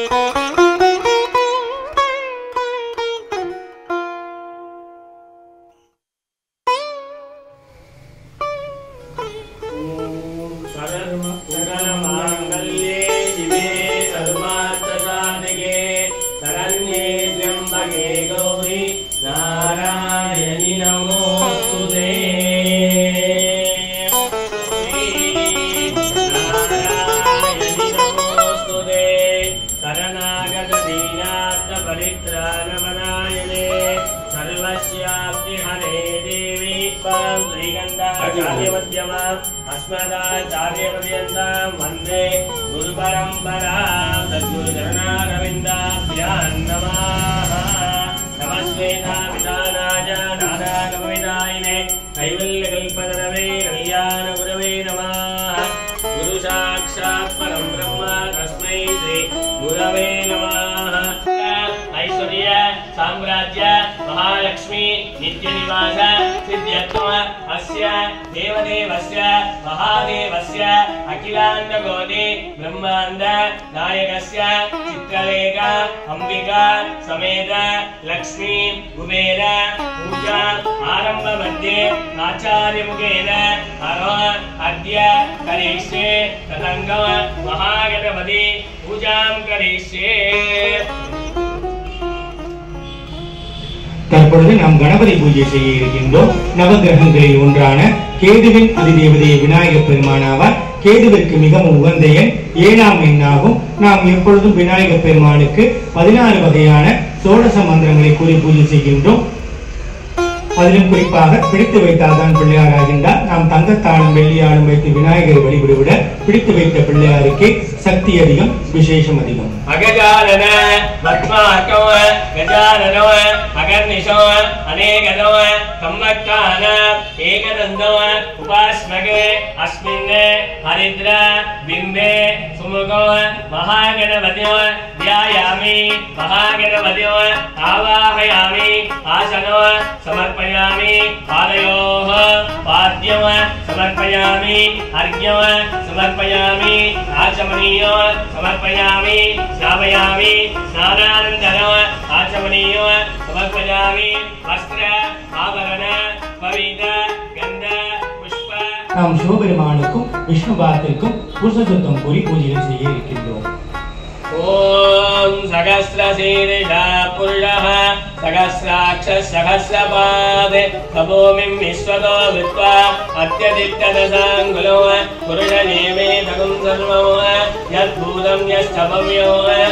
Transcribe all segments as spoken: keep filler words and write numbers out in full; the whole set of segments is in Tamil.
वंदे गुरु परंपरा सद्गुरु चरणारविंदाभ्यां नमः। नमस्ते विधानाय नादागमविदायिने कैवल्यकल्पतरवे कल्याण गुरवे नमः। गुरु साक्षात् परं ब्रह्म तस्मै श्री गुरवे नमः। ऐश्वर्य साम्राज्य महालक्ष्मी नित्यनिवास सिद्ध्यत्व अस्य देवदेवस्य महादेवस्य अखिलाण्डकोटि ब्रह्माण्ड नायकस्य चित्रलेख अंबिका समेत लक्ष्मी कुबेर पूजा आरंभ मध्ये आचार्य मुखेन अद्य करिष्ये तदंगम महागणपति पूजां करिष्ये। தற்பொழுது நாம் கணபதி பூஜை செய்ய இருக்கின்றோம். நவகிரகங்களில் ஒன்றான கேதுவின் அதிதேவதை விநாயகப் பெருமானாவார். கேதுவிற்கு மிகவும் உகந்த எண் ஏழாம் எண்ணாகும். நாம் எப்பொழுதும் விநாயகப் பெருமானுக்கு பதினாறு வகையான சோடச மந்திரங்களை கூறி பூஜை செய்கின்றோம். அதிலும் குறிப்பாக பிடித்து வைத்தால்தான் பிள்ளையார் ஆகின்றார். நாம் தங்கத்தாளும் வெள்ளியாளும் வைத்து விநாயகரை வழிபடுவிட பிடித்து வைத்த பிள்ளையாருக்கு சக்தி அதிகம், விசேஷம் அதிகம். அகஜானன பத்மார்கவ கஜானனவ அகர்நிஷவ அநேகதவ கம்மட்டான ஏகதந்தவ உபாஸ்மகே அஸ்மின் ஹரித்ர பிம்பே சுமுகவ மகாகணபதிவ ध्यायामि महागणपतिं आवाहयामि आसनव समर्पयामि पादयोः पाद्यं समर्पयामि अर्घ्यं समर्पयामि आचमनीयं समर्पयामि श्रावयामि स्नानानन्तरं आचमनीयं समर्पयामि वस्त्र आभरण पवित्र गन्ध पुष्प। நாம் சிவபெருமானுக்கும் விஷ்ணுபாத்திற்கும் புருஷசுத்தம் கூறி பூஜைகள் செய்ய இருக்கின்றோம். ओम सहस्रशीर्षा पुरुषः सहस्राक्ष सहस्रपाद तपोमिं विश्वतो विद्वा अत्यधिकदशाङ्गुलो पुरुषनेमे तगुं सर्वं यद्भूतं यस्तभव्यो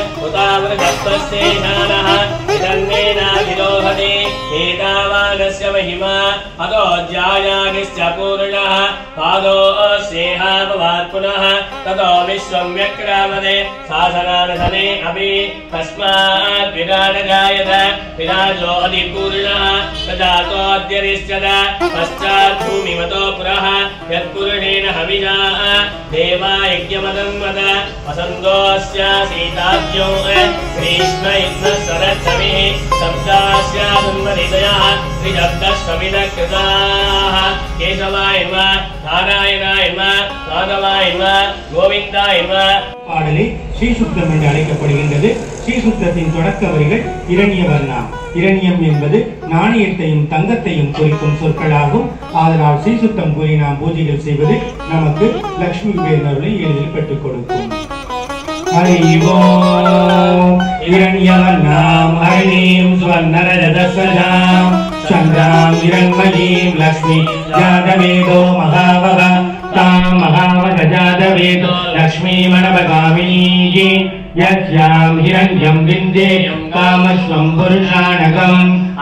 उतावृतत्वस्तेषानः इदन्नेनाधिरोहति एतावानस्य महिमा अतो ज्यायागिश्च पूर्णः पादो स्नेहा भवात् पुनः ततो विश्वं व्यक्रामते सासनानधने अपि तस्मात् विराट जायत विराजो अधिपूर्णः तदातोऽद्यरिष्यत पश्चात् भूमिमतो पुरः यत्पुरुषेण हविषा देवा यज्ञमदन्वत वसन्तोऽस्य सीताद्यो ग्रीष्म इन्द्रः सरस्वतिः शब्दास्य सन्मनितयः त्रिशब्दस्वमितः कृताः केशवाय नमः नारायणाय नमः माधवाय नमः गोविन्दाय नमः। பாடலே ஸ்ரீசுத்தம் என்று அழைக்கப்படுகின்றது. ஸ்ரீசுத்தத்தின் தொடக்க வரிகள் இரணியவர்ணா. இரணியம் என்பது நாணயத்தையும் தங்கத்தையும் குறிக்கும் சொற்களாகும். அதனால் ஸ்ரீசுத்தம் கூறி நாம் பூஜைகள் செய்வது நமக்கு லட்சுமி பேரருளை எளிதில் பெற்றுக் கொடுக்கும். ஹரி ஓம். இரணியவர்ணாம் ஹரிணீம் ஸ்வர்ணரஜதஸ்வஜாம் சந்திராம் இரண்மயீம் லக்ஷ்மி ஜாதவேதோ மகாவகா तां महावगजादवेदो लक्ष्मीमणवगामिनी यस्यां हिरण्यं विन्देयं कामस्वं पुरुषाणकम्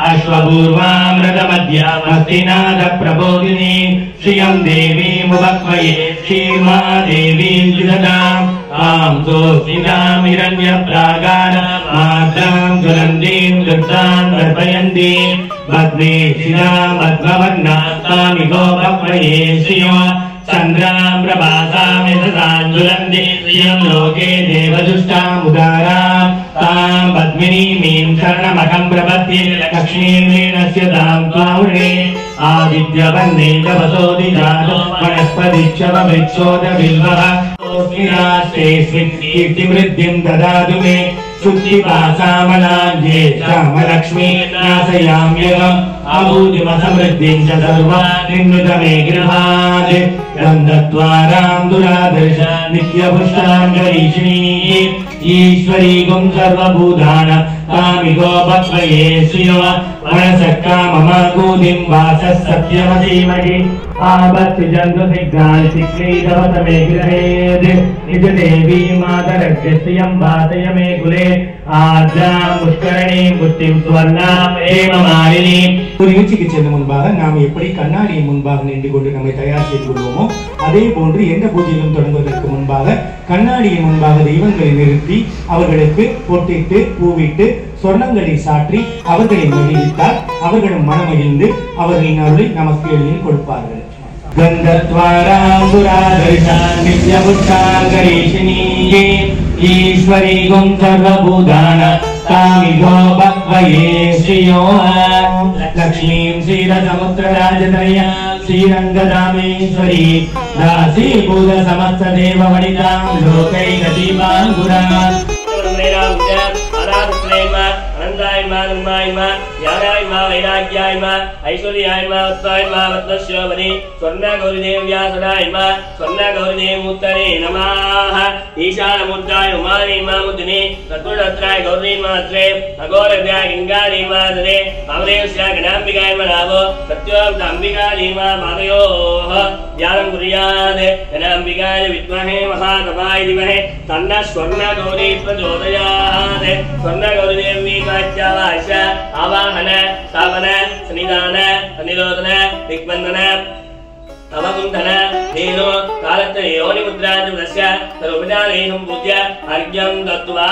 अश्वपूर्वामृतमध्यामस्तिनादप्रबोधिनी श्रियं देवीमुपक्वये क्षीर्मादेवीं विदधाम् तां सोऽस्मितां हिरण्यप्रागारमाद्रां ज्वलन्तीं दुर्गां तर्पयन्तीं पद्मे शिरां पद्मवर्णां तामिगोपक्वये श्रियो चन्द्रां प्रभासामि सदाञ्जुलन्ति श्रियं लोके देवदुष्टामुदारां तां पद्मिनीमीं शरणमहं प्रपद्ये लक्ष्मीर्णस्य तां त्वावृणे आदित्यवन्दे तपसोदिजातो वनस्पतिक्षववृक्षोदबिल्वः राष्ट्रेऽस्मिन् कीर्तिवृद्धिं ददातु मे शुद्धिपासामलाञ्जे श्यामलक्ष्मी नाशयाम्यहम् अभूतिमसमृद्धिं च सर्वां निर्मित मे गृहात् गन्धद्वारां दुरादर्श नित्यपुष्टाङ्गरीषिणी ईश्वरी गुं सर्वभूतानां कामिको भक्वये श्रियो मनसः काममाकूतिं वासः सत्यमधीमहि आबत्ति जन्तु सिग्गानि सिक्रीदवत मे गृहेत् निज देवी मातरग्रस्यं वासय मे कुले आद्यां पुष्करणीं पुष्टिं सुवर्णाम् एव मालिनी. ஒரு நிகழ்ச்சிக்கு செல்ல முன்பாக நாம் எப்படி கண்ணாடியின் முன்பாக நின்று கொண்டு நம்மை தயார் செய்து கொள்வோமோ அதே போன்று எந்த பூஜையிலும் தொடங்குவதற்கு முன்பாக கண்ணாடியின் முன்பாக தெய்வங்களை நிறுத்தி அவர்களுக்கு பொட்டிட்டு பூவிட்டு சொர்ணங்களை சாற்றி அவர்களை மகிழ்வித்தால் அவர்களும் மனமகிழ்ந்து அவர்களின் அருளை நமக்கு எளிதில் கொடுப்பார்கள். ஈஸ்வரி கும் சர்வபூதானாं कामिको भक्वये श्रियो लक्ष्मीं क्षीरसमुद्रराजतनया श्रीरङ्गधामेश्वरी दासीभूत समस्त देववनितां लोकैकदीपाङ्कुराम् अनन्तायमा निर्मायमा ज्ञानायमा वैराग्यायमा ऐश्वर्यायमा उत्तायमा रत्नश्योमनि स्वर्णगौरीदेव्या सदायमा स्वर्णगौरीदेवूत्तरे नमः. ईशानमुद्राय उमानीमा मुद्दिने तत्पुरत्राय गौरीमात्रे अघोरव्याय गङ्गानीमादरे अमरेश्या गणाम्बिकायमा नामो सत्यों अम्बिकानीमा पादयोः ध्यानं कुर्यात्. गणाम्बिकाय विद्महे महातपाय धीमहि तन्नः स्वर्णगौरी प्रचोदयात्. स्वर्णगौरीदेवी वाच आवाहन स्थापन सन्निधान सन्निरोधन दिग्बंधन अवकुंठन धेनु कालत्र योनि मुद्रांचस्य सर्वोपचारेषु पूज्य अर्घ्यं दत्त्वा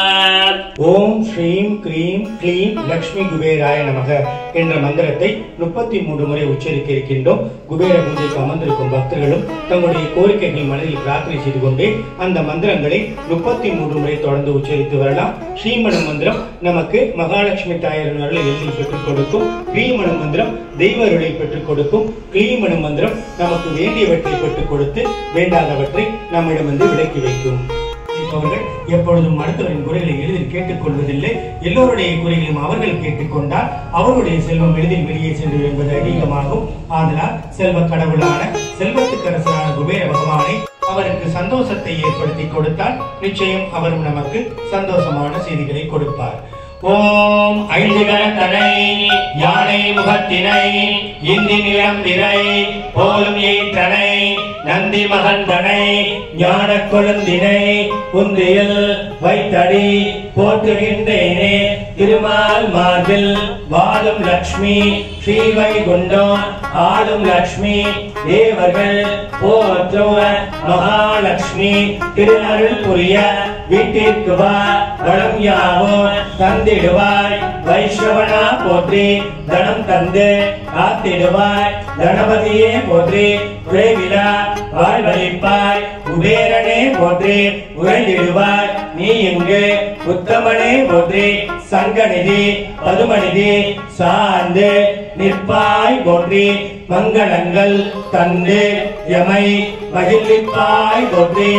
ஓம் ஸ்ரீம் க்ரீம் க்ளீம் லக்ஷ்மி குபேராய நமக என்ற மந்திரத்தை முப்பத்தி மூன்று முறை உச்சரிக்க இருக்கின்றோம். குபேர பூஜைக்கு அமர்ந்திருக்கும் பக்தர்களும் தங்களுடைய கோரிக்கைகளை மனதில் பிரார்த்தனை செய்து கொண்டே அந்த மந்திரங்களை முப்பத்தி மூன்று முறை தொடர்ந்து உச்சரித்து வரலாம். ஸ்ரீமண மந்திரம் நமக்கு மகாலட்சுமி தாயாரின் அருளை எளிதில் பெற்றுக் கொடுக்கும். க்ரீமண மந்திரம் தெய்வ அருளை பெற்றுக் கொடுக்கும். க்ளீமண மந்திரம் நமக்கு வேண்டியவற்றை பெற்றுக் கொடுத்து வேண்டாதவற்றை நம்மிடமிருந்து விலக்கி வைக்கும். அவர்கள் எப்பொழுதும் அடுத்தவரின் குறைகளை எளிதில் கேட்டுக் கொள்வதில்லை. எல்லோருடைய குறைகளையும் அவர்கள் கேட்டுக்கொண்டால் அவருடைய செல்வம் எளிதில் வெளியே சென்று என்பது அதிகமாகும். ஆதலால் செல்வ கடவுளான செல்வத்துக்கரசரான குபேர பகவானை அவருக்கு சந்தோஷத்தை ஏற்படுத்தி கொடுத்தால் நிச்சயம் அவரும் நமக்கு சந்தோஷமான செய்திகளை கொடுப்பார். ஓம் ஐந்துகரத்தனை யானை முகத்தினை இந்தி நிலம்பிரை போலும் ஏற்றனை நந்தி மகந்தனை ஞான கொழுந்தினை குந்தியில் வைத்தடி போற்றுகின்றேனே. திருமால் மார்பில் வாழும் லக்ஷ்மி ஸ்ரீவைகுண்டம் ஆளும் லக்ஷ்மி தேவர்கள் போற்றும் மகாலட்சுமி திருநருள் புரிய வீட்டிற்கு வா வளம் யாவும் தந்திடுவாய். வைஷ்ணவனா போற்றி தனம் தந்து காத்திடுவாய். கணபதியே போற்றி குறைவிலா வாழ்வழிப்பாய். குபேரனே போற்றி உறைந்திடுவாய். நீ இங்கு உத்தமனே போற்றி சங்கநிதி பதுமநிதி சார்ந்து நிற்பாய் போற்றி. மங்களங்கள் தந்து எமை மகிழ்விப்பாய் போற்றி.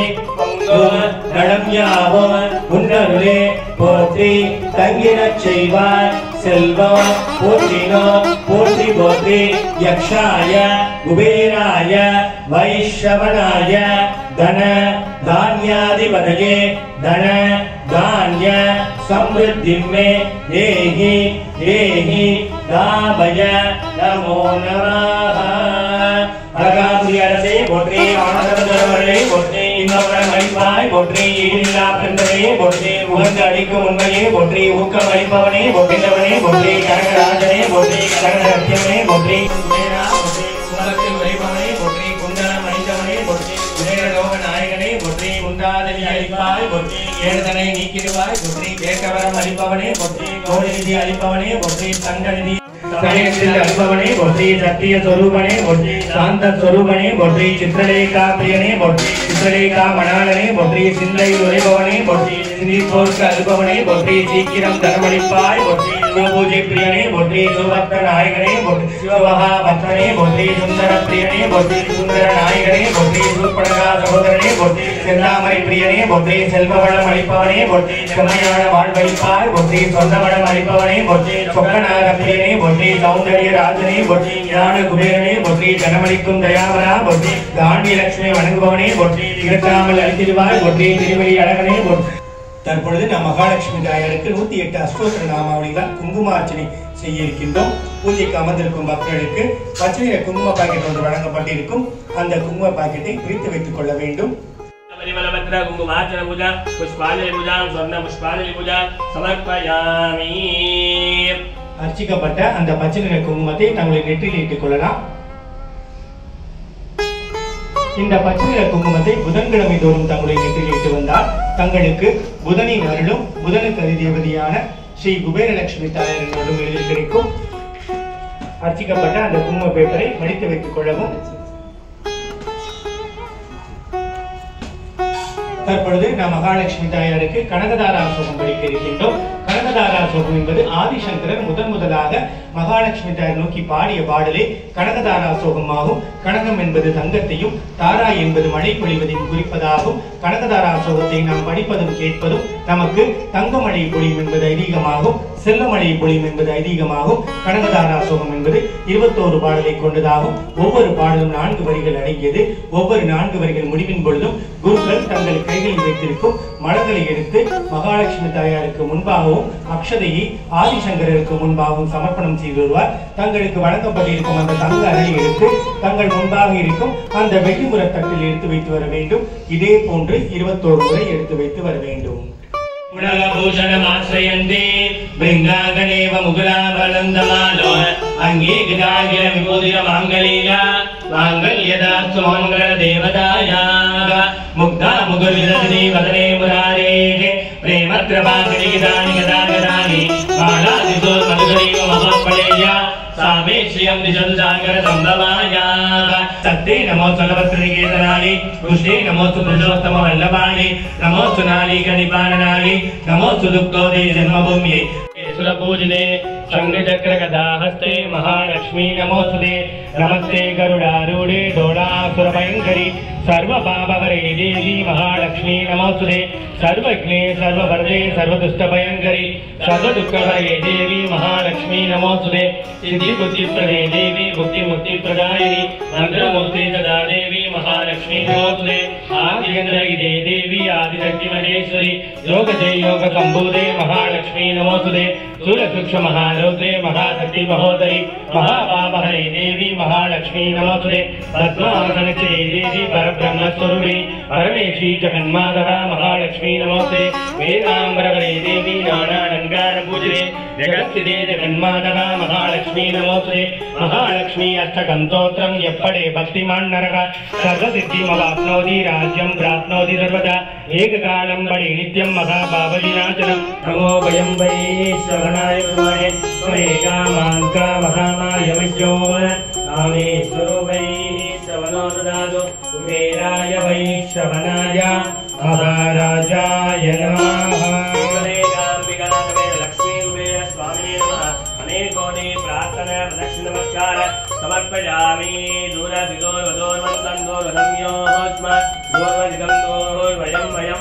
நடம் யாவும் உன்னருளே போற்றி தங்கிடச் செய்வாய். செல்வம் போற்றினோ போற்றி போற்றி. யக்ஷாய குபேராய வைஷ்ணவனாய தன தான்யாதிபதயே தன தான்ய சம்ருத்திமே தேஹி தேஹி தாபய நமோ நமः. அகாபுரியரசே போற்றி ஆனந்தவரே போற்றி இன்னொரு மணிப்பாய் போற்றி இல்லா பெண்களே போற்றி உகந்த அளிக்கும் உண்மையே போற்றி ஊக்கம் அளிப்பவனே போற்றினவனே போற்றி கனகராஜனே போற்றி கனகரத்தியமே போற்றி குபேரா போற்றி குமரத்தில் உரைப்பவனே போற்றி குண்டலம் அணிந்தவனே போற்றி குபேரலோக நாயகனே போற்றி குண்டாதனி அளிப்பாய் போற்றி ஏழுதனை நீக்கிடுவாய் போற்றி கேட்கவரம் அளிப்பவனே போற்றி கோடி நிதி அளிப்பவனே போற்றி சங்கநிதி அளிப்பவனே போற்றி சத்திய சொரூபனே போற்றி சாந்த சொரூபனே போற்றி சித்திரலேகா பிரியனே போற்றி சித்திரலேகா மணாளனே போற்றி சிந்தையில் உரைபவனே போற்றி சிந்தி போர்க்க அல்பவனே போற்றி சீக்கிரம் தரமளிப்பாய் போற்றி பூஜை பிரியனே போற்றி சுபக்த நாயகனே போற்றி சிவமகா பக்தனே போற்றி சுந்தர பிரியனே போற்றி சுந்தர நாயகனே போற்றி சூர்பனகா சகோதரனே போற்றி செந்தாமரை பிரியனே போற்றி செல்வவளம் அளிப்பவனே போற்றி செம்மையான வாழ்வளிப்பாய் போற்றி சொந்தவளம் அளிப்பவனே போற்றி சொக்கநாத பிரியனே போற்றி சௌந்தரிய ராஜனே போற்றி ஞான குபேரனே போற்றி தனமளிக்கும் தயாவரா போற்றி தாண்டி லட்சுமி வணங்குபவனே போற்றி திகட்டாமல் அளித்திடுவாய் போற்றி திருவடி அழகனே போற்றி. தற்பொழுது நாம் மகாலட்சுமி தாயாருக்கு நூத்தி எட்டு அஷ்டோத்திர நாமாவளிகளால் குங்குமார்ச்சனை செய்ய இருக்கின்றோம். பூஜைக்கு அமர்ந்திருக்கும் பக்தர்களுக்கு பச்சை நிற குங்கும பாக்கெட் ஒன்று வழங்கப்பட்டிருக்கும். அந்த குங்கும பாக்கெட்டை பிரித்து வைத்துக் கொள்ள வேண்டும். அர்ச்சிக்கப்பட்ட அந்த பச்சை நிற குங்குமத்தை தங்களை நெற்றியில் இட்டுக் கொள்ளலாம். இந்த பச்சை நிற குங்குமத்தை புதன்கிழமை தோறும் தங்களை நெற்றியில் இட்டு வந்தால் தங்களுக்கு புதனின் அருளும் புதனுக்கு அதிதேவதையான ஸ்ரீ குபேரலட்சுமி தாயாரின் அருளும் எளிதில் கிடைக்கும். அர்ச்சிக்கப்பட்ட அந்த குங்கும பேப்பரை மடித்து வைத்துக் கொள்ளவும். தற்பொழுது நாம் மகாலட்சுமி தாயாருக்கு கனகதாரா சோகம் படிக்க இருக்கின்றோம். கனகதாரா சோகம் என்பது ஆதிசங்கரர் முதன் முதலாக மகாலட்சுமி தாயார் நோக்கி பாடிய பாடலே கனகதாரா சோகமாகும். கனகம் என்பது தங்கத்தையும் தாரா என்பது மழை பொழிவதையும் குறிப்பதாகும். கனகதாரா சோகத்தை நாம் படிப்பதும் கேட்பதும் நமக்கு தங்க மழை பொழியும் என்பது ஐதீகமாகும். செல்ல மழை பொழியும் என்பது ஐதீகமாகும். கனகதாரா சோகம் என்பது இருபத்தோரு பாடலை கொண்டதாகும். ஒவ்வொரு பாடலும் நான்கு வரிகள் அடங்கியது. ஒவ்வொரு நான்கு வரிகள் முடிவின் பொழுதும் குருக்கள் தங்கள் கைகளில் வைத்திருக்கும் மலர்களை எடுத்து மகாலட்சுமி தாயாருக்கு முன்பாகவும் அக்ஷதையை ஆதிசங்கரருக்கு முன்பாகவும் சமர்ப்பணம் செய்து வருவார். தங்களுக்கு வழங்கப்பட்டிருக்கும் அந்த தங்க அரணை எடுத்து தங்கள் முன்பாக இருக்கும் அந்த வெள்ளிமுற தட்டில் எடுத்து வைத்து வர வேண்டும். இதே போன்று இருபத்தோரு முறை எடுத்து வைத்து வர வேண்டும். பூஷணமாஸ்ரயந்தே பிருங்காங்கனேவ முகுலாபலந்தமாலோ அங்கீகிதாகில விபூதிர மாங்கலீலா மாங்கல்யதாஸ்து மங்கள தேவதாயாக முக்தா முகுர்விததி வதனே முராரேகே பிரேமத்ரபாகினி கிதானி கதாகதானி பாலாதிசோர் மதுகரீவ மகாத்மலேயா சாமே ஸ்ரீயம் திசது சாகர சம்பவாயாக சத்தே நமோஸ்து நவத்ரிகேதனாலி புஷ்டே நமோஸ்து புருஷோத்தம வல்லபாணி நமோஸ்து நாளி கணிபாணனாலி நமோஸ்து துக்கோதே ஜன்மபூமியை सुरपूजिते शङ्खचक्रगदाहस्ते महालक्ष्मी नमोस्तुते नमस्ते गरुडारूढे डोलासुरभयङ्करी सर्वपापहरे देवी महालक्ष्मी नमोस्तुते सर्वज्ञे सर्ववरदे सर्वदुष्टभयङ्करी सर्वदुःखहरे देवी महालक्ष्मी नमोस्तुते सिद्धिबुद्धिप्रदे देवी भुक्तिमुक्तिप्रदायिनी मन्त्रमूर्ते सदा देवी महालक्ष्मी नमोस्तुते आदिन्द्रगिरे देवी आदिशक्तिमहेश्वरी योगदे योगसम्भूते महालक्ष्मी नमोस्तुते सूर्यसूक्ष्म महारौद्रे महाशक्ति महोदरी महापापहरे देवी महालक्ष्मी नमोस्तुते पद्मासनचे देवी परब्रह्मस्वरूपिणी परमेशी जगन्माता महालक्ष्मी नमोस्तुते वेदाम्बरवरे देवी नानालङ्कारपूजिते जगत्स्थिते जगन्माता महालक्ष्मी नमोस्तुते महालक्ष्मी अष्टकं स्तोत्रं यप्पडे भक्तिमान् नरः सर्वसिद्धिमवाप्नोति राज्यं प्राप्नोति सर्वदा एककालं पडे नित्यं महापापविनाशनं नमो वयं वै श्रवणाय गुरुवाय त्वमेकामाङ्का महामायमज्यो कामेश्वरो वै श्रवणो ददातु कुबेराय वै श्रवणाय महाराजाय नमः लक्ष्मी कुबेर स्वामिने नमः अनेकोटि प्रार्थना प्रदक्षिण नमस्कार समर्पयामि दूरदिगोर्वदोर्वन्तं दोर्वदम्योस्म दोर्वदिगं दोर्वयं वयं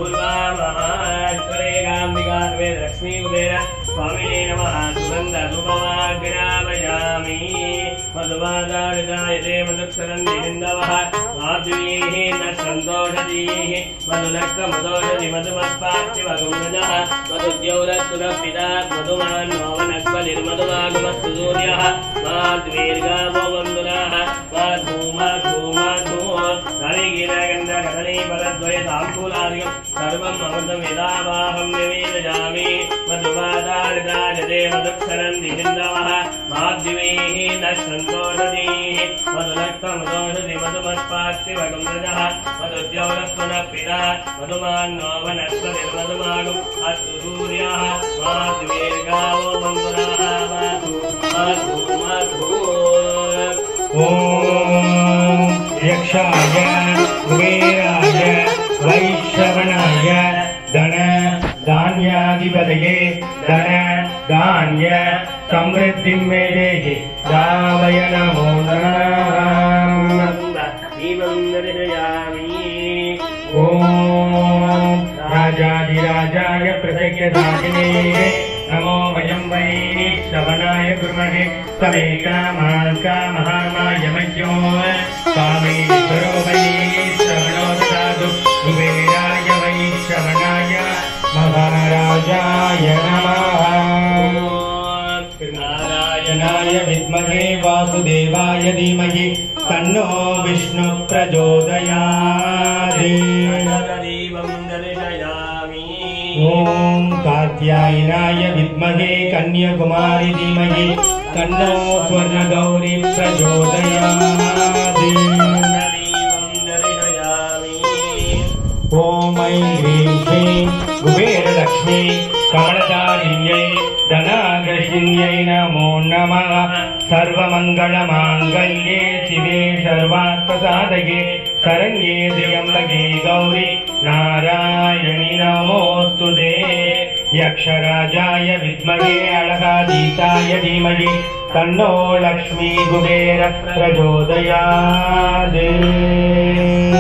दूर्वामहात्वरेगाम्बिकार्वे लक्ष्मी कुबेर स्वामिने नमः सुगन्ध धूपमाग्रापयामि मधुवादारिदायते मधुक्षरन्ति हिन्दवः माध्वीः न सन्तोषतीः मधुलक्ष्मदोषति मधुमत्पार्थिवगुम्रजः मधुद्यौरस्तुरपिता मधुमान्नो वनस्पतिर्मधुमागमस्तु सूर्यः माध्वीर्गावो वन्दुनाः माधूमाधूमाधू हरिगिरगन्धकदलीफलद्वयताम्बूलादिकं सर्वम् अमृतं यदावाहं निवेदयामि मधुवादारिदायते मधुक्षरन्ति हिन्दवः माध्वीः न सन्तोषतीः मधुलक्ष्मदोषति मधुमत्पार्थिवगुम्रजः मधुद्यौरस्वनपिता मधुमान्नो वनस्पतिर्मधुमागम् अस्तु सूर्यः माध्वीर्गावो वन्दुनाः माधू माधू माधू ॐ यक्षाय कुबेराय वैश्रवणाय धन लक्ष्मीपतये धन धान्य समृद्धिं मे देहि दावय नमो नमः। दीपं दर्शयामि। ओम राजाधिराजाय प्रत्यक्षदायिने नमो वयं वै श्रवणाय कुर्महे समे कामान् कामहामाय मह्यो कामेश्वरो वै श्रवणो ददातु कुबेराय वै श्रवणाय महाराजाय नमः। नारायणाय विद्महे वासुदेवाय धीमहि तन्नो विष्णु प्रचोदयात्। दीपं दर्शयामि। ओम कात्यायनाय विद्महे कन्याकुमारी धीमहि तन्नो स्वर्णगौरी प्रचोदयात्। दीपं दर्शयामि। ओम ऐं ह्रीं श्रीं कुबेरलक्ष्मी कमलधारिण्यै धनागर्षिण्यै नमो नमः। सर्वमङ्गलमाङ्गल्ये शिवे सर्वार्थसाधके शरण्ये त्र्यम्बके गौरी नारायणि नमोऽस्तुते। यक्षराजाय विद्महे अळकातीताय धीमहि तन्नो लक्ष्मी कुबेर प्रचोदयात्।